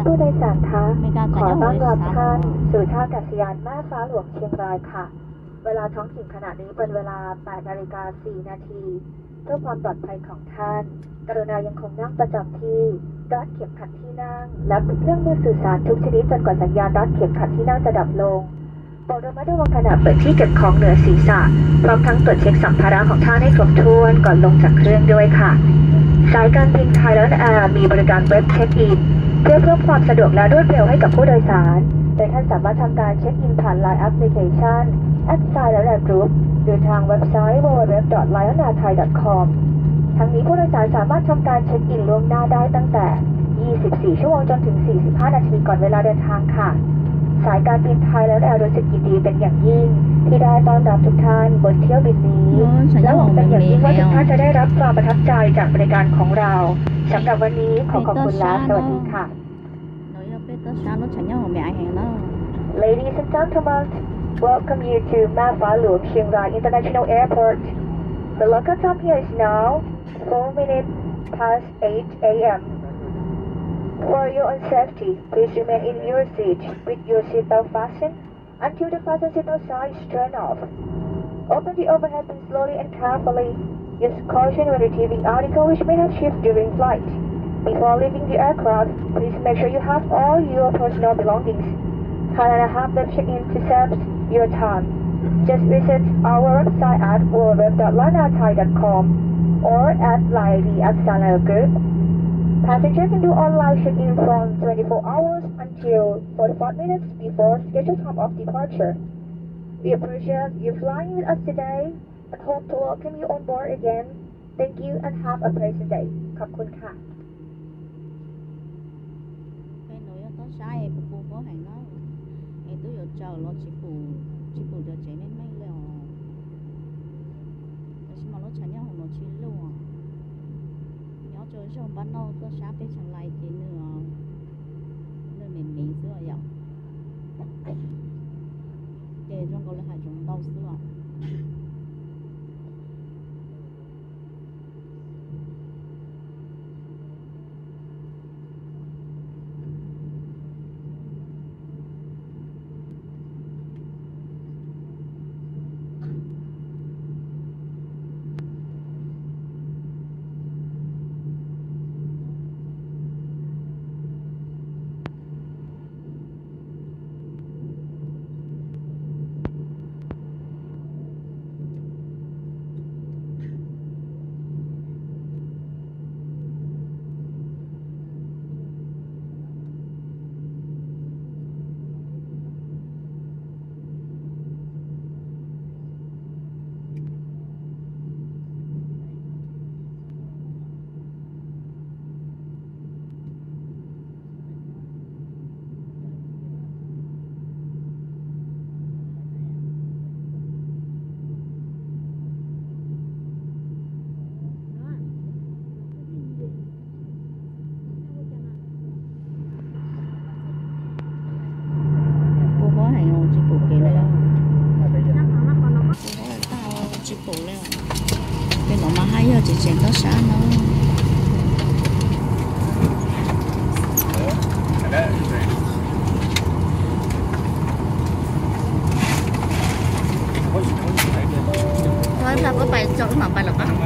ผู้โดยสารคะขอต้อนรับท่านสู่ท่าอากาศยานแม่ฟ้าหลวงเชียงรายค่ะเวลาท้องถิ่นขณะนี้เป็นเวลา 8:04 นาทีเพื่อความปลอดภัยของท่านกรุณายังคงนั่งประจำที่รัดเข็มขัดที่นั่งและปิดเครื่องมือสื่อสารทุกชนิดจนกว่าสัญญาณรัดเข็มขัดที่นั่งจะดับลงโปรดระมัดระวังขณะเปิดที่เก็บของเหนือศีรษะพร้อมทั้งตรวจเช็คสัมภาระของท่านให้ครบถ้วนก่อนลงจากเครื่องด้วยค่ะสายการบินไทยแลนด์แอร์มีบริการเว็บเช็คอินเพื่อเพิ่มความสะดวกและรวดเร็วให้กับผู้โดยสารโดยท่านสามารถทำการเช็คอินผ่าน LINE แอปพลิเคชัน @thailandgroup หรือทางเว็บไซต์ www.lion.thai.com ทั้งนี้ผู้โดยสารสามารถทำการเช็คอินล่วงหน้าได้ตั้งแต่ 24 ชั่วโมงจนถึง 45 นาทีก่อนเวลาเดินทางค่ะสายการบินไทยและแอร์รู้สึกยินดีเป็นอย่างยิ่งที่ได้ต้อนรับทุกท่านบนเที่ยวบินนี้และหวังเป็นอย่างยิ่งว่าทุกท่านจะได้รับความประทับใจจากบริการของเราสำหรับวันนี้ขอขอบคุณและสวัสดีค่ะ Ladies and gentlemen, welcome you to Ma Fa Luang Chiang Rai International Airport. The local time here is now 4 minutes past 8 a.m. For your own safety, please remain in your seat with your seatbelt fastened until the fasten signal sign is turned off. Open the overhead bin slowly and carefully. Use caution when retrieving articles which may have shifted during flight. Before leaving the aircraft, please make sure you have all your personal belongings. Thailand have web check-in to save your time. Just visit our website at www.lion.thai.com or at @lion@Thailand Group. Passengers can do online check-in from 24 hours until 45 minutes before scheduled time of departure. We appreciate you flying with us today and hope to welcome you on board again. Thank you and have a pleasant day. ขอบคุณค่ะ chào nó chỉ phụ cho chế nên mấy leo nhưng mà nó chả nhau nó chỉ luôn nhớ cho trong ban đầu có sáng bên trong lại thì nữa nên mình sửa vậy để trong câu là hai chúng đau sửa chị chèn có sáng nó thôi là có bài chọn mà bài là có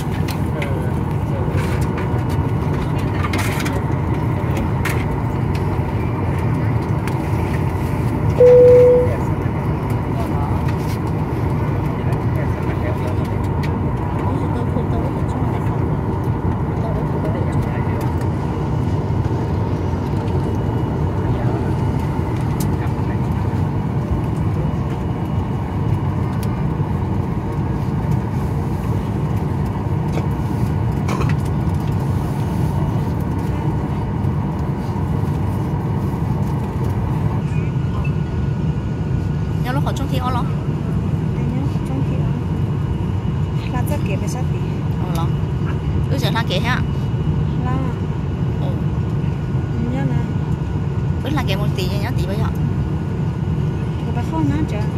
trong khi ó lắm, trong khi là rất kỹ về sát tí, lắm, bây giờ là kỹ hả? Là, nhớ nè, bây là kỹ một tí nhá tí bây giờ, cái bà không nhá chứ,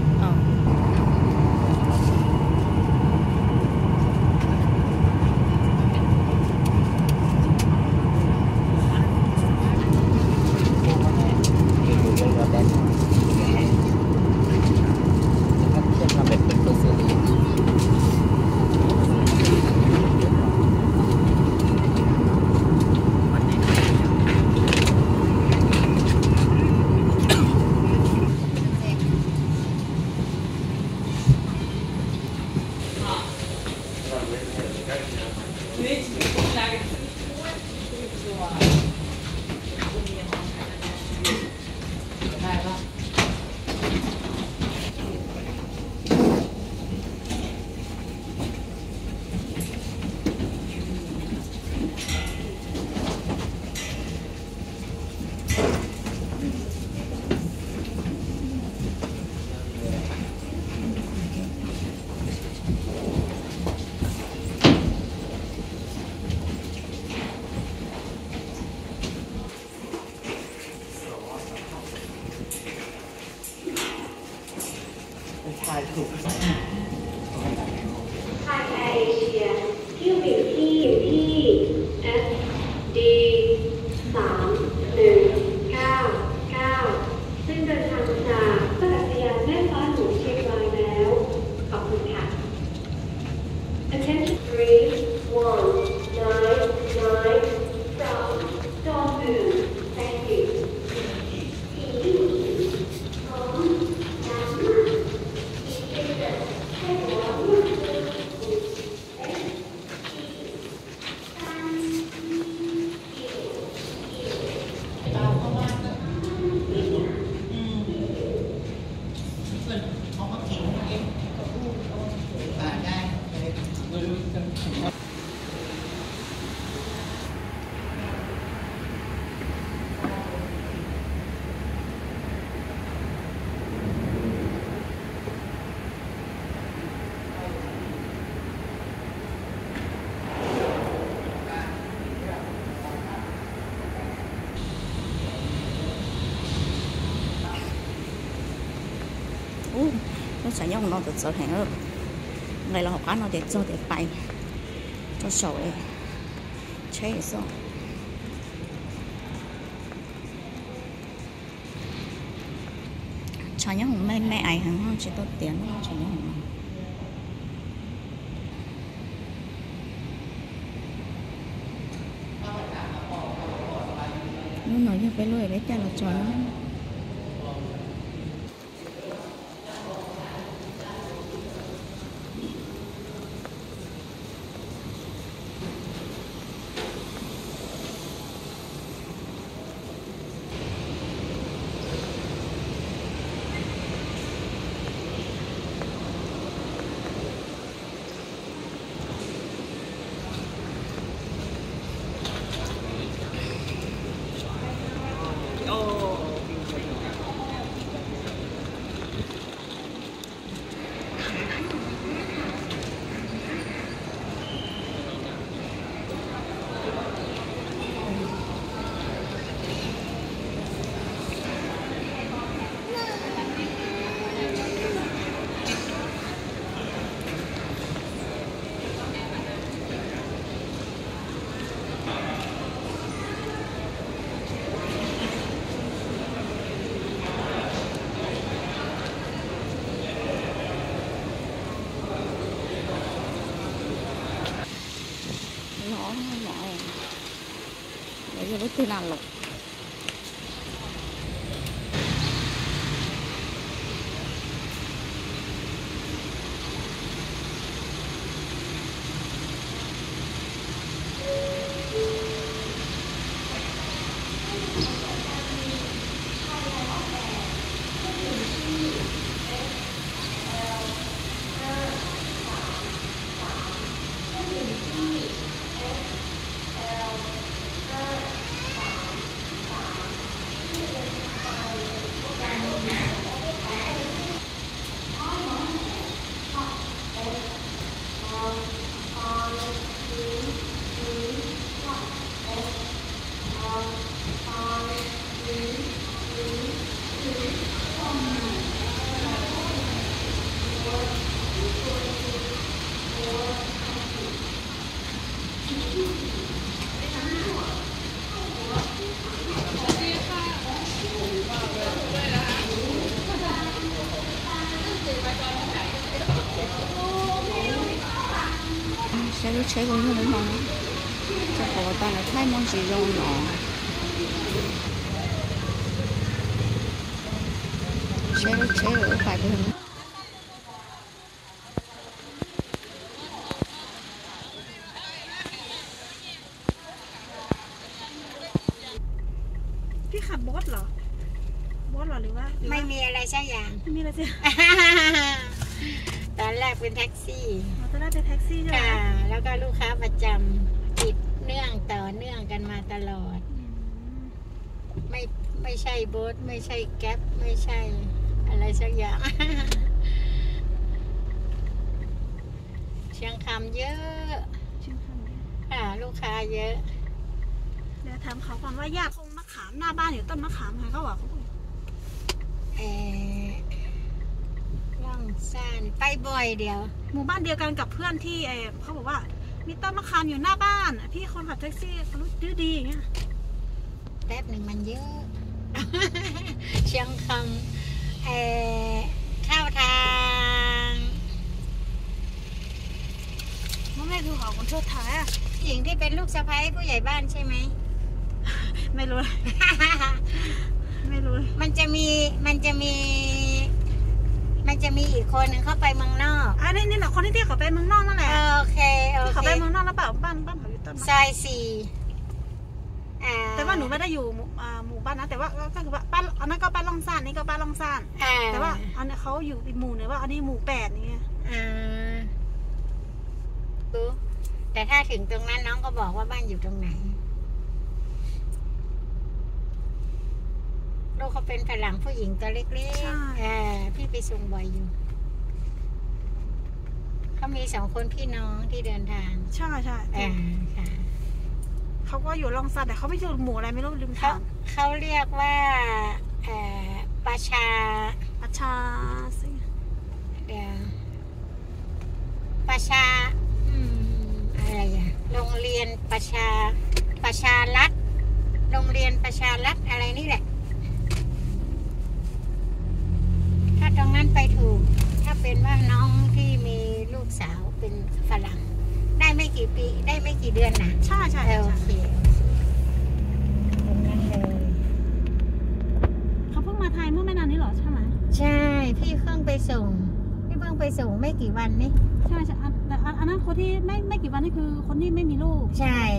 ไทยแอร์เอเชียเที่ยวบินที่อยู่ที่ SD 3199ซึ่งเดินทางจากท่าอากาศยานแม่ฟ้าหลวงเชียงรายแล้วขอบคุณค่ะ Attention 3199 from Dongbu. Thank you. nó sẽ dùng nó từ giờ hè hơn ngày là học cá nó để cho để bay cho sầu ấy chế xong cho những mẹ ai hàng chỉ có tiền cho những nó nói như phải lôi bé cha là trò nó bây giờ biết thế nào rồi chế cũng như đúng không cho cô ta là thấy món gì rong nọ chế ở phải bên พี่ขับบอสเหรอหรือว่าไม่มีอะไรสักอย่างไม่มีอะไรสิตอนแรกเป็นแท็กซี่ตอนแรกเป็นแท็กซี่ใช่ไหมค่ะแล้วก็ลูกค้าประจำติดเนื่องต่อเนื่องกันมาตลอด ไม่ใช่โบ๊ทไม่ใช่แก๊ปไม่ใช่อะไรสักอย่าง เชียงคำเยอะค่ะลูกค้าเยอะเดี๋ยวถามเขาก่อนว่าย่าคงมะขามหน้าบ้านอยู่ต้นมะขามไงเขาบอกลล่องซ่านไปบ่อยเดียวหมู่บ้านเดียวกันกับเพื่อนที่เขาบอกว่ามีต้นมะขามอยู่หน้าบ้านพี่คนขับแท็กซี่เขารู้ดีอย่างเงี้ยแป๊บหนึ่งมันเยอะ เชียงคำเข้าทางมันไม่คือหอคนเชิดท้ายอ่ะหญิงที่เป็นลูกสะใภ้ผู้ใหญ่บ้านใช่ไหมไม่รู้ ไม่รู้มันจะมีอีกคนหนึ่งเข้าไปเมืองนอกนี่แหละคนที่เขาไปเมืองนอกนั่นแหละโอเคที่เขาไปเมืองนอกแล้วเปล่าบ้านเขาอยู่ต้นซอย4 แต่ว่าหนูไม่ได้อยู่หมู่บ้านนะแต่ว่าก็คือว่าบ้านอันนั้นก็บ้านล่องซ่านนี่ก็บ้านล่องซ่านแต่ว่าอันนี้เขาอยู่อีกหมู่หนึ่งว่าอันนี้หมู่8นี่แต่ถ้าถึงตรงนั้นน้องก็บอกว่าบ้านอยู่ตรงไหนลูกเขาเป็นฝรั่งผู้หญิงตัวเล็กๆพี่ไปส่งบ่อยอยู่เขามี2 คนพี่น้องที่เดินทางใช่ค่ะเขาก็อยู่ล่องซ่านแต่เขาไม่อยู่หมู่อะไรไม่รู้ลืมถามเขาเรียกว่าประชาเดี๋ยวประชาอะไรอะโรงเรียนประชารัฐโรงเรียนประชารัฐอะไรนี่แหละถ้าตรงนั้นไปถูกถ้าเป็นว่าน้องที่มีลูกสาวเป็นฝรั่งได้ไม่กี่ปีได้ไม่กี่เดือนนะใช่โอเคตรงนั้นเลยเขาเพิ่งมาไทยเมื่อไม่นานนี้หรอใช่ไหมใช่พี่เพิ่งไปส่งไม่กี่วันนี่ใช่แต่อันนั้นคนที่ไม่กี่วันนี่คือคนที่ไม่มีลูกใช่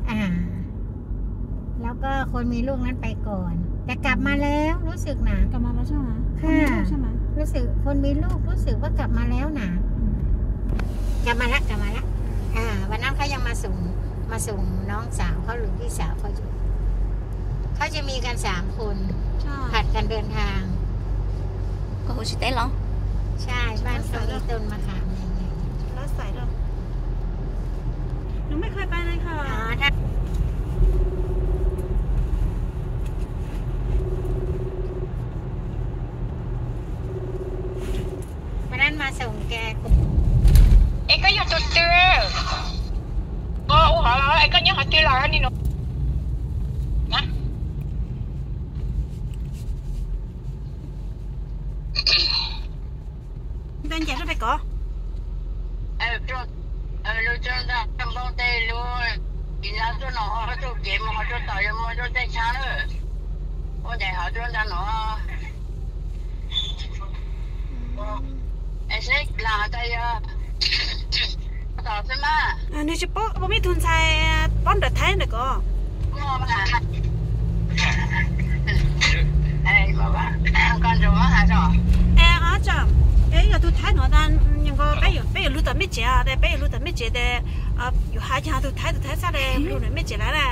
แล้วก็คนมีลูกนั้นไปก่อนแต่กลับมาแล้วรู้สึกนะกลับมาแล้วใช่ไหมค่ะใช่ไหมรู้สึกคนมีลูกรู้สึกว่ากลับมาแล้วนะกลับมาละวันนั้นเขายังมาส่งน้องสาวเขาหรือพี่สาวเขาอยู่เขาจะมีกัน3 คนผัดกันเดินทางก็หัวชิเต้หรอใช่บ้านเขามีต้นมะขามใหญ่ๆแล้วใส่ด้วยหนูไม่เคยไปเลยค่ะวันนั้นมาส่งแกก็อยากจะเจอ好了ก็ยังหาเจอแล้วนี่เนาะนะเป็นใจด้วยไปก่อรู้จักได้ทำบ้างได้รู้กินแล้วตัวหนอเขาตัวเกมเขาตัวต่อยมันตัวได้ช้าเลยว่าแต่เขาตัวนั้นหนอเซ็กลาได้ยาต่อใช่ไหมนี่จะป้อนมีทุนใช้ป้อนเดือดไทยหน่อยก็บอกว่าการจะว่าหาจ่ออาจารย์有都太多，但那个别有路的没接啊，但别有路的没接的，有下家都太啥的，路人没接来嘞。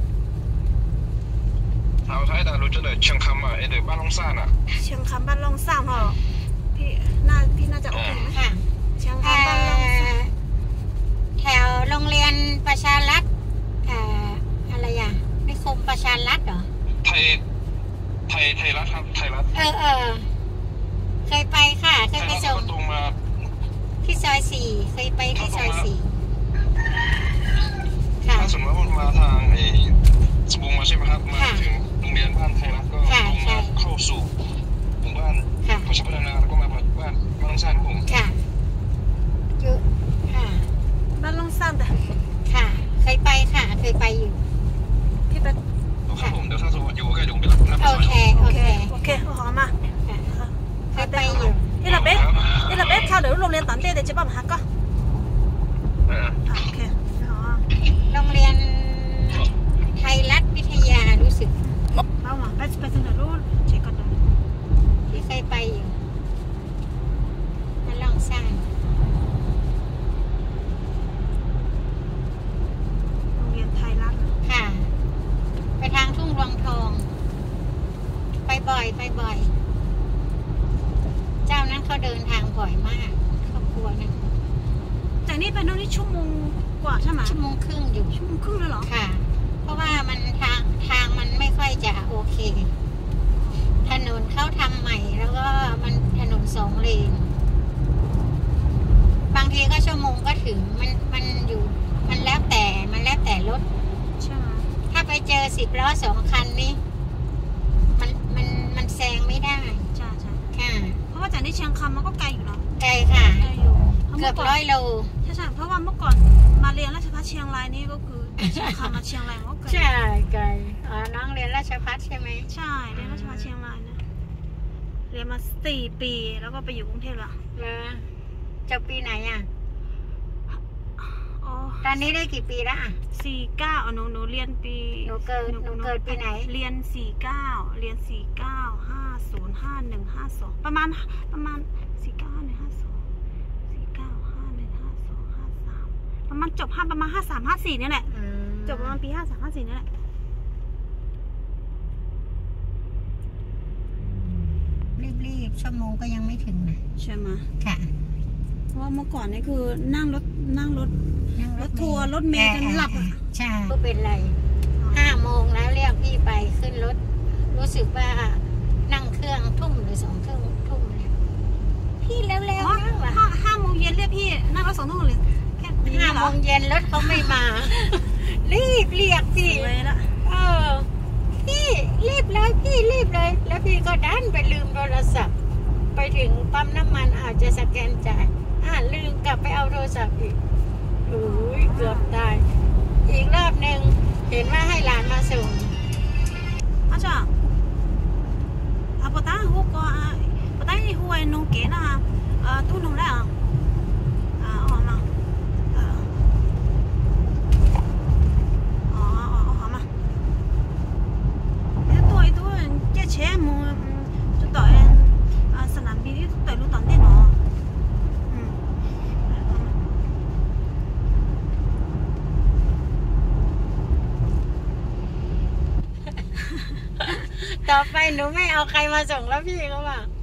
เอาไทยแต่รู้จักเลยเชียงคำเดี๋ยวบ้านลงซ่านเชียงคำบ้านลงซ่านเหรอพี่น่าจะโอเคไหมเชียงคำบ้านลงซ่านแถวโรงเรียนประชารัฐอะไรอ่ะนิคมประชารัฐเหรอไทยรัฐครับไทยรัฐเคยไปค่ะเคยไปส่งที่ซอย4เคยไปที่ซอย4ค่ะถ้าสมมติว่ามาทางสมุงมาใช่ไหมครับมาถึงโรงเรียนบ้านไทยรัฐก็ตรงมาเข้าสู่หมู่บ้านประชาพัฒนาแล้วก็มาบ้านลงซ่านผมค่ะอยู่ค่ะบ้านลงซ่านแต่ค่ะเคยไปค่ะเคยไปอยู่พี่ไปครับผมเดี๋ยวถ้าสมมติอยู่ใกล้เดี๋ยวผมไปรับโอเค好嘛ไปอยู่นี่เราเบ๊เข้าเดี๋ยวโรงเรียนตอนเด็กเดี๋ยวจะบ้ามาหาก็โอเคโรงเรียนไทยรัฐวิทยารู้สึกเอามาไปถึงไหนรู้เช็คก่อนดูที่เคยไปอยู่มาลองสร้างโรงเรียนไทยรัฐค่ะไปทางทุ่งรวงทองไปบ่อยเจ้านั้นเขาเดินทางบ่อยมากครอบครัวนะจากนี้ไปโน่นนี่ชั่วโมงกว่าใช่ไหมชั่วโมงครึ่งอยู่ชั่วโมงครึ่งเลยเหรอค่ะเพราะว่ามันทางมันไม่ค่อยจะโอเคถนนเขาทำใหม่แล้วก็มันถนน2 เลน 2 คันนี้มันแซงไม่ได้ใช่ค่ะเพราะว่าจากนี้เชียงคำมันก็ไกลอยู่เนาะไกลค่ะไกลอยู่เกือบ100 โลใช่เพราะว่าเมื่อก่อนมาเรียนราชภัฏเชียงรายนี่ก็คือเชียงคำมาเชียงรายมันก็ไกลใช่ไกลน้องเรียนราชภัฏใช่ไหมใช่เรียนราชภัฏเชียงรายนะเรียนมา4 ปีแล้วก็ไปอยู่กรุงเทพละจบปีไหนอ่ะอ๋อตอนนี้ได้กี่ปีแล้วอ่ะ 49หนูเรียนปีหนูเกิดปีไหนเรียน49เรียน49 50 51 52ประมาณ49 51 52 49 51 52 53ประมาณจบประมาณ53 54นี่แหละจบประมาณปี53 54นี่แหละรีบชั่วโมงก็ยังไม่ถึงนะใช่ไหมค่ะเพราะว่าเมื่อก่อนนี่คือนั่งรถทัวร์รถเมล์จนหลับอ่ะใช่ก็เป็นไร5 โมงแล้วเรียกพี่ไปขึ้นรถรู้สึกว่านั่งเครื่องทุ่มหรือ2 ทุ่มเลยพี่เร็วๆนั่งว่ะ 5 โมงเย็นเรียกพี่นั่งรถ2 ทุ่มเลยแค่ 5 โมงเย็นรถเขาไม่มารีบเรียกพี่เลยละพี่รีบเลยแล้วพี่ก็ดันไปลืมโทรศัพท์ไปถึงปั๊มน้ำมันอาจจะสแกนจ่ายลืมกลับไปเอาโทรศัพท์อีกเกือบตายอีกรอบหนึ่งเห็นว่าให้หลานมาส่งอาจารย์ปะตาหัวก็ปะตาที่หัวนุ่งเก๋นะตู้นุ่งแล้วออกมา好嘛ตัวเจ๊เช่มูจะต่อยสนามบินที่ต่อยลูกตอนเด็กเนาะต่อไปหนูไม่เอาใครมาส่งแล้วพี่เขาบอก